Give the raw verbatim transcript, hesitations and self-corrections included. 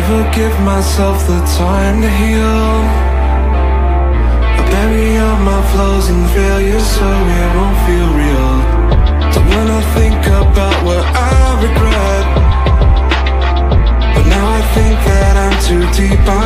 never give myself the time to heal. I bury all my flaws and failures so it won't feel real. Don't wanna think about what I regret, but now I think that I'm too deep.